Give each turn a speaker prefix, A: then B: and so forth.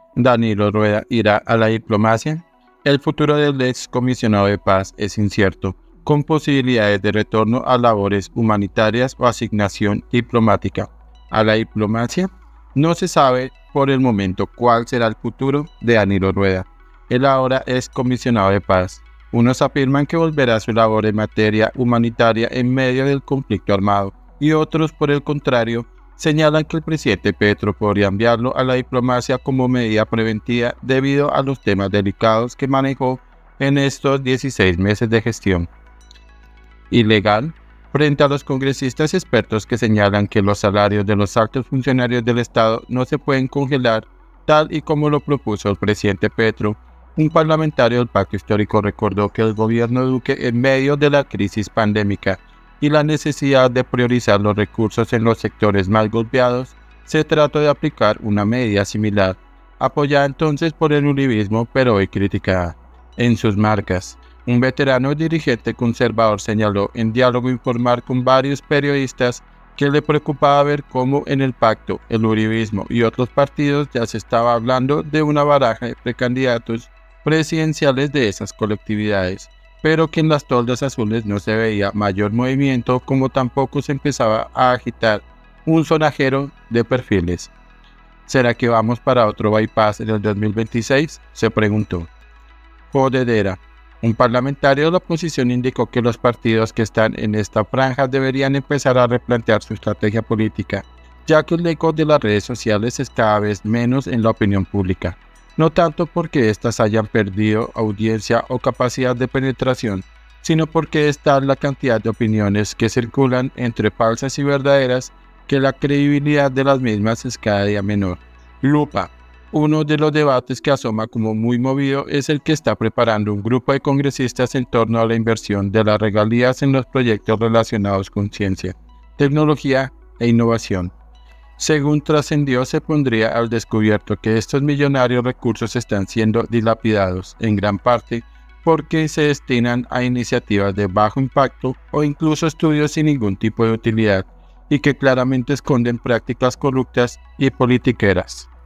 A: Danilo Rueda irá a la diplomacia. El futuro del excomisionado de paz es incierto, con posibilidades de retorno a labores humanitarias o asignación diplomática. ¿A la diplomacia? No se sabe por el momento cuál será el futuro de Danilo Rueda. Él ahora es comisionado de paz. Unos afirman que volverá a su labor en materia humanitaria en medio del conflicto armado, y otros, por el contrario, señalan que el presidente Petro podría enviarlo a la diplomacia como medida preventiva debido a los temas delicados que manejó en estos 16 meses de gestión. Ilegal. Frente a los congresistas expertos que señalan que los salarios de los altos funcionarios del Estado no se pueden congelar, tal y como lo propuso el presidente Petro, un parlamentario del Pacto Histórico recordó que el gobierno Duque, en medio de la crisis pandémica y la necesidad de priorizar los recursos en los sectores más golpeados, se trató de aplicar una medida similar, apoyada entonces por el uribismo, pero hoy criticada. En sus marcas, un veterano dirigente conservador señaló en diálogo informal con varios periodistas que le preocupaba ver cómo en el pacto, el uribismo y otros partidos ya se estaba hablando de una baraja de precandidatos presidenciales de esas colectividades, pero que en las toldas azules no se veía mayor movimiento, como tampoco se empezaba a agitar un sonajero de perfiles. ¿Será que vamos para otro bypass en el 2026? Se preguntó. Jodedera. Un parlamentario de la oposición indicó que los partidos que están en esta franja deberían empezar a replantear su estrategia política, ya que el eco de las redes sociales es cada vez menos en la opinión pública, no tanto porque éstas hayan perdido audiencia o capacidad de penetración, sino porque está la cantidad de opiniones que circulan entre falsas y verdaderas que la credibilidad de las mismas es cada día menor. Lupa. Uno de los debates que asoma como muy movido es el que está preparando un grupo de congresistas en torno a la inversión de las regalías en los proyectos relacionados con ciencia, tecnología e innovación. Según trascendió, se pondría al descubierto que estos millonarios recursos están siendo dilapidados, en gran parte, porque se destinan a iniciativas de bajo impacto o incluso estudios sin ningún tipo de utilidad, y que claramente esconden prácticas corruptas y politiqueras.